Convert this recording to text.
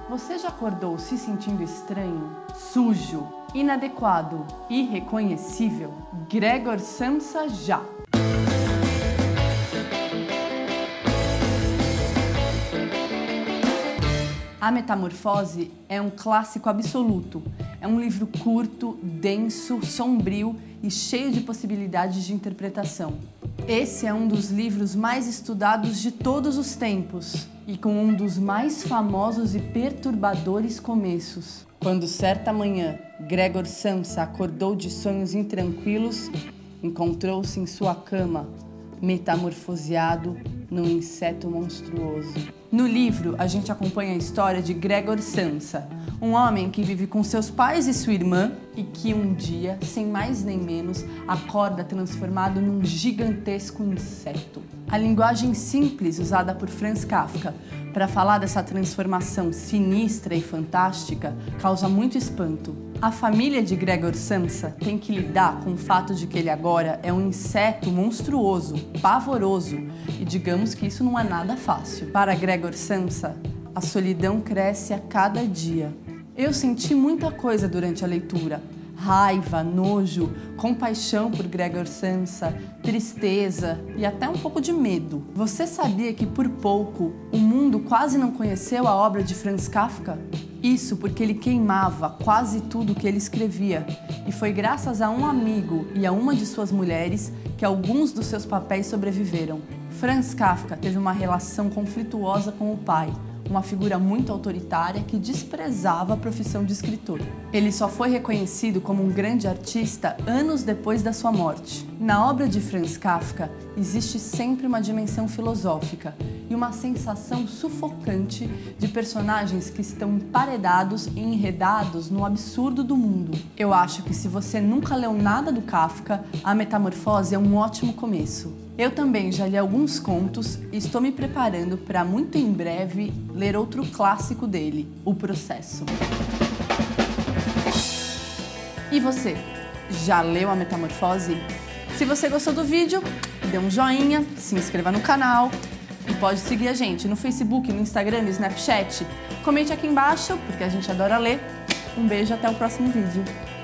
Você já acordou se sentindo estranho, sujo, inadequado, irreconhecível? Gregor Samsa já! A Metamorfose é um clássico absoluto. É um livro curto, denso, sombrio e cheio de possibilidades de interpretação. Esse é um dos livros mais estudados de todos os tempos e com um dos mais famosos e perturbadores começos. Quando certa manhã Gregor Samsa acordou de sonhos intranquilos, encontrou-se em sua cama, metamorfoseado num inseto monstruoso. No livro, a gente acompanha a história de Gregor Samsa, um homem que vive com seus pais e sua irmã e que um dia, sem mais nem menos, acorda transformado num gigantesco inseto. A linguagem simples usada por Franz Kafka para falar dessa transformação sinistra e fantástica causa muito espanto. A família de Gregor Samsa tem que lidar com o fato de que ele agora é um inseto monstruoso, pavoroso, e digamos que isso não é nada fácil. Para Gregor Samsa, a solidão cresce a cada dia. Eu senti muita coisa durante a leitura. Raiva, nojo, compaixão por Gregor Samsa, tristeza e até um pouco de medo. Você sabia que por pouco o mundo quase não conheceu a obra de Franz Kafka? Isso porque ele queimava quase tudo que ele escrevia, e foi graças a um amigo e a uma de suas mulheres que alguns dos seus papéis sobreviveram. Franz Kafka teve uma relação conflituosa com o pai, uma figura muito autoritária que desprezava a profissão de escritor. Ele só foi reconhecido como um grande artista anos depois da sua morte. Na obra de Franz Kafka, existe sempre uma dimensão filosófica e uma sensação sufocante de personagens que estão emparedados e enredados no absurdo do mundo. Eu acho que se você nunca leu nada do Kafka, A Metamorfose é um ótimo começo. Eu também já li alguns contos e estou me preparando para muito em breve ler outro clássico dele, O Processo. E você, já leu A Metamorfose? Se você gostou do vídeo, dê um joinha, se inscreva no canal e pode seguir a gente no Facebook, no Instagram, no Snapchat. Comente aqui embaixo, porque a gente adora ler. Um beijo, até o próximo vídeo.